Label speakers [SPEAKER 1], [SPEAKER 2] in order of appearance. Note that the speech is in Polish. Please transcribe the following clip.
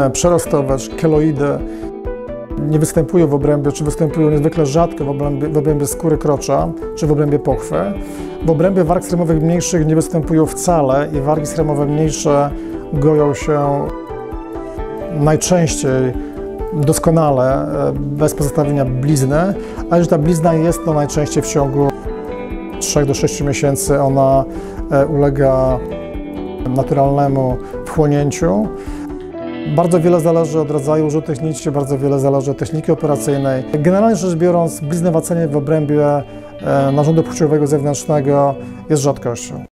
[SPEAKER 1] blizny przerostowe, czy keloidy nie występują w obrębie, czy występują niezwykle rzadko w obrębie skóry krocza, czy w obrębie pochwy. W obrębie warg schremowych mniejszych nie występują wcale i wargi schremowe mniejsze goją się najczęściej doskonale, bez pozostawienia blizny, a jeżeli ta blizna jest, to najczęściej w ciągu 3 do 6 miesięcy ona ulega naturalnemu wchłonięciu. Bardzo wiele zależy od rodzaju użytych nici, bardzo wiele zależy od techniki operacyjnej. Generalnie rzecz biorąc, blizny w obrębie narządu płciowego zewnętrznego jest rzadkością.